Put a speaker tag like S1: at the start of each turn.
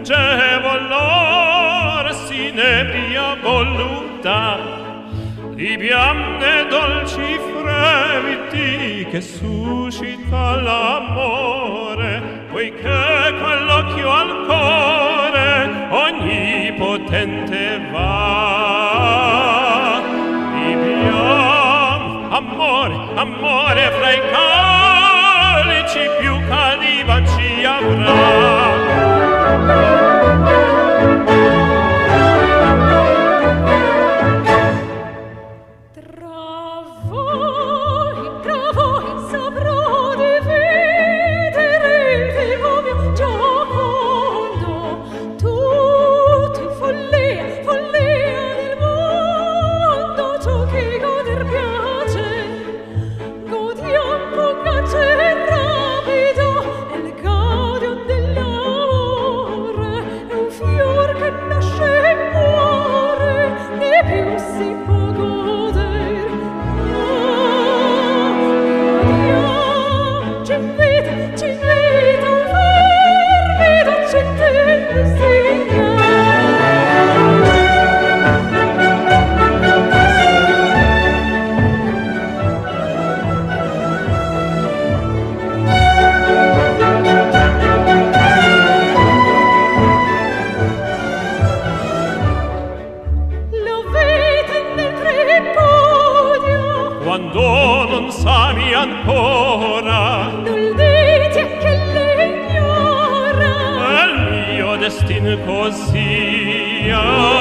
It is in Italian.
S1: fungevol lor sinebria voluta, libiam dolci fremiti che suscita l'amore, poiché quell'occhio al cuore ogni potente va. Libiam, amore fra i calici più calivan ci avrà. Quando non sami ancora,
S2: non dite che l'ignora,
S1: il mio destin così